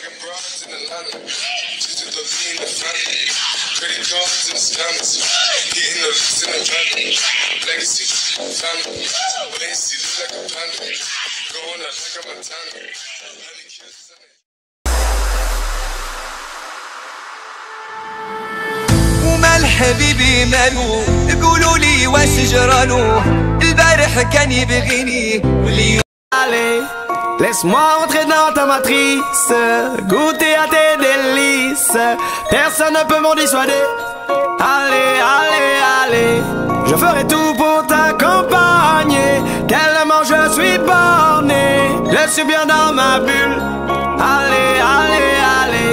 ومال حبيبي مالو قولوا لي واش جرالو البارح كان يبغيني واليوم. Allez, laisse-moi entrer dans ta matrice, goûter à tes délices. Personne ne peut m'en dissuader. Allez, allez, allez, je ferai tout pour t'accompagner. Tellement je suis borné, je suis bien dans ma bulle. Allez, allez, allez.